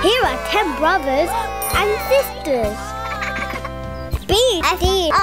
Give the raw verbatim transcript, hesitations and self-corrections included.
Here are ten brothers and sisters. B F D I.